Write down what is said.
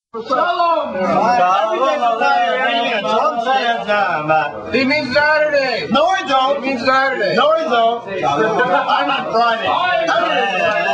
Shalom! He means Saturday! No, I don't! He means Saturday! No, I don't! I'm on Friday!